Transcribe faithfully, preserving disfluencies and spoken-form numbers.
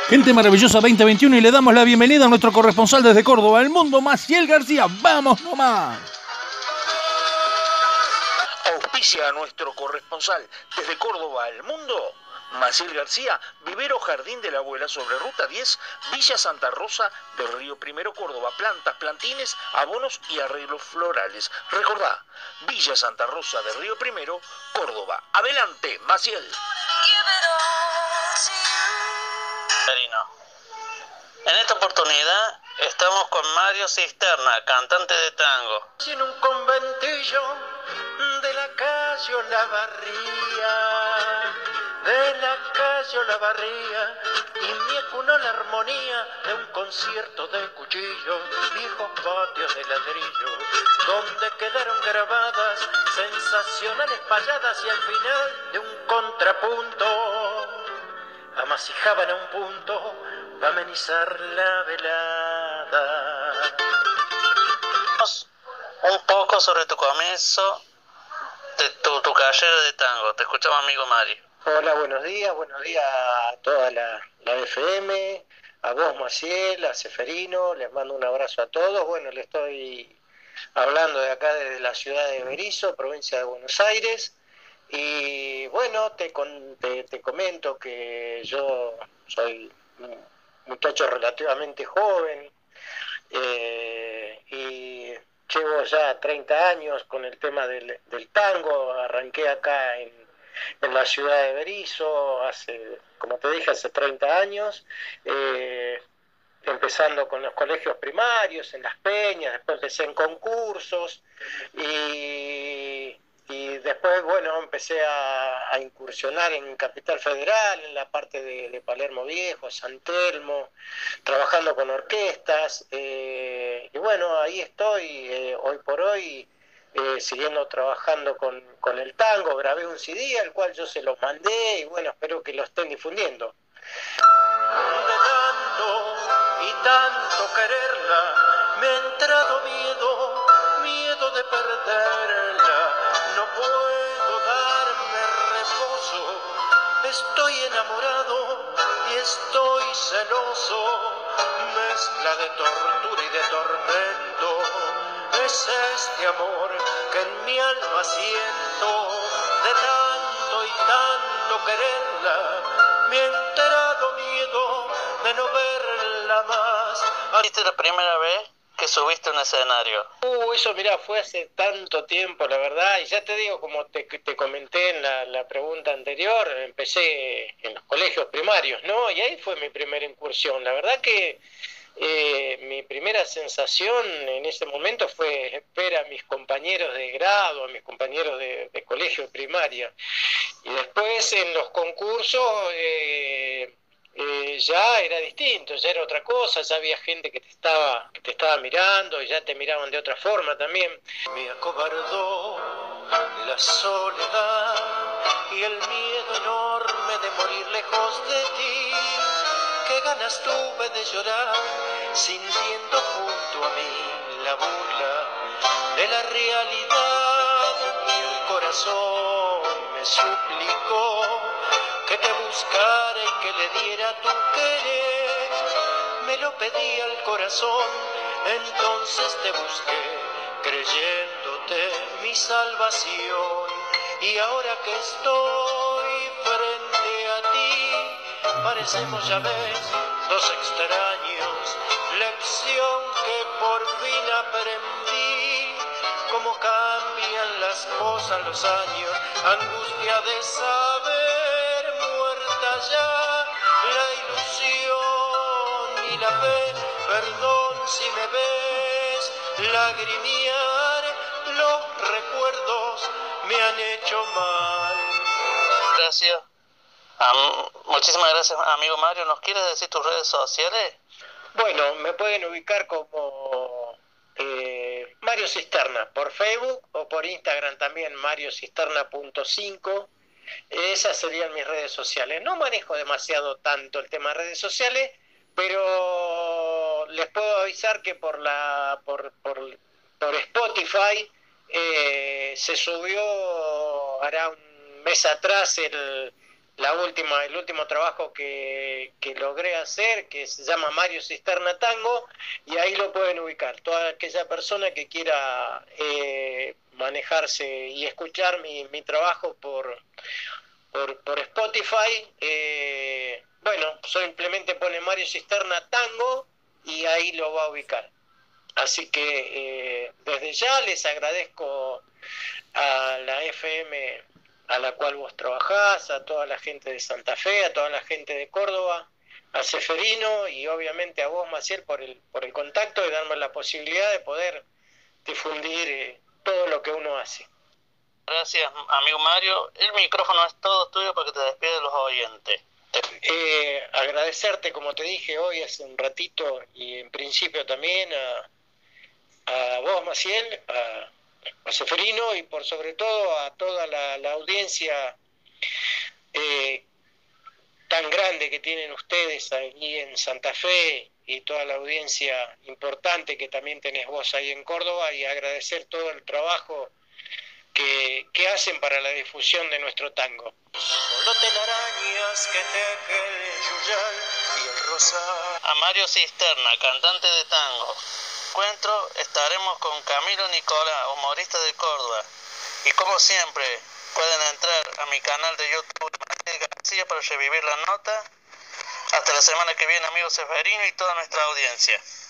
Gente maravillosa veinte veintiuno y le damos la bienvenida a nuestro corresponsal desde Córdoba, el mundo, Maciel García. ¡Vamos nomás! Auspicia a nuestro corresponsal desde Córdoba, el mundo, Maciel García, Vivero Jardín de la Abuela sobre Ruta diez, Villa Santa Rosa del Río Primero, Córdoba. Plantas, plantines, abonos y arreglos florales. Recordá, Villa Santa Rosa del Río Primero, Córdoba. Adelante, Maciel. En esta oportunidad estamos con Mario Cisterna, cantante de tango. En un conventillo de la calle Olavarría, de la calle Olavarría, y me acunó la armonía de un concierto de cuchillos, viejos patios de ladrillo, donde quedaron grabadas sensacionales payadas y al final de un contrapunto amasijaban a un punto para amenizar la velada. Un poco sobre tu comienzo de tu, tu carrera de tango. Te escuchamos, amigo Mario. Hola, buenos días, buenos días a toda la, la F M, a vos, Maciel, a Seferino, les mando un abrazo a todos. Bueno, le estoy hablando de acá desde la ciudad de Berisso, provincia de Buenos Aires. Y bueno, te, con, te, te comento que yo soy un muchacho relativamente joven eh, y llevo ya treinta años con el tema del, del tango. Arranqué acá en, en la ciudad de Berisso hace, como te dije, hace treinta años, eh, empezando con los colegios primarios, en las peñas, después empecé en concursos y... Y después, bueno, empecé a, a incursionar en Capital Federal, en la parte de, de Palermo Viejo, San Telmo, trabajando con orquestas. Eh, y bueno, ahí estoy, eh, hoy por hoy, eh, siguiendo trabajando con, con el tango. Grabé un C D, al cual yo se los mandé, y bueno, espero que lo estén difundiendo. De tanto y tanto quererla, me ha entrado miedo, miedo de perderla. No puedo darme reposo, estoy enamorado y estoy celoso, mezcla de tortura y de tormento, es este amor que en mi alma siento, de tanto y tanto quererla, me ha entrado miedo de no verla más. ¿Esta es la primera vez que subiste a un escenario? Uh, eso mirá, fue hace tanto tiempo, la verdad, y ya te digo, como te, te comenté en la, la pregunta anterior, empecé en los colegios primarios, ¿no? Y ahí fue mi primera incursión. La verdad que eh, mi primera sensación en ese momento fue ver a mis compañeros de grado, a mis compañeros de, de colegio primaria. Y después en los concursos... Eh, Eh, ya era distinto, ya era otra cosa, ya había gente que te estaba que te estaba mirando y ya te miraban de otra forma también. Me acobardó la soledad y el miedo enorme de morir lejos de ti. Qué ganas tuve de llorar sintiendo junto a mí la burla de la realidad y el corazón me suplicó que te buscara y que le diera tu querer. Me lo pedí al corazón, entonces te busqué, creyéndote mi salvación. Y ahora que estoy frente a ti, parecemos, ya ves, dos extraños, lección que por fin aprendí. Cómo cambian las cosas, los años, angustia de saber, muerta ya la ilusión y la fe. Perdón si me ves lagrimear, los recuerdos me han hecho mal. Gracias. Um, muchísimas gracias, amigo Mario. ¿Nos quieres decir tus redes sociales? Bueno, me pueden ubicar como eh, Mario Cisterna por Facebook o por Instagram también, mario cisterna punto cinco. Esas serían mis redes sociales. No manejo demasiado tanto el tema de redes sociales, pero les puedo avisar que por la por, por, por Spotify eh, se subió, hará un mes atrás, el, la última, el último trabajo que, que logré hacer, que se llama Mario Cisterna Tango, y ahí lo pueden ubicar. Toda aquella persona que quiera eh, manejarse y escuchar mi, mi trabajo por, por, por Spotify, eh, bueno, simplemente pone Mario Cisterna Tango y ahí lo va a ubicar. Así que eh, desde ya les agradezco a la F M a la cual vos trabajás, a toda la gente de Santa Fe, a toda la gente de Córdoba, a Seferino y obviamente a vos, Maciel, por el, por el contacto y darme la posibilidad de poder difundir eh, todo lo que uno hace. Gracias, amigo Mario. El micrófono es todo tuyo para que te despides de los oyentes. Eh, agradecerte, como te dije hoy hace un ratito, y en principio también a, a vos, Maciel, a, a Seferino y por sobre todo a toda la, la audiencia eh, tan grande que tienen ustedes ahí en Santa Fe y toda la audiencia importante que también tenés vos ahí en Córdoba, y agradecer todo el trabajo que, que hacen para la difusión de nuestro tango. Solo telarañas que teje el yuyal y el rosal. A Mario Cisterna, cantante de tango. Encuentro estaremos con Camilo Nicolás, humorista de Córdoba. Y como siempre, pueden entrar a mi canal de YouTube Maciel García para revivir la nota. Hasta la semana que viene, amigo Seferino y toda nuestra audiencia.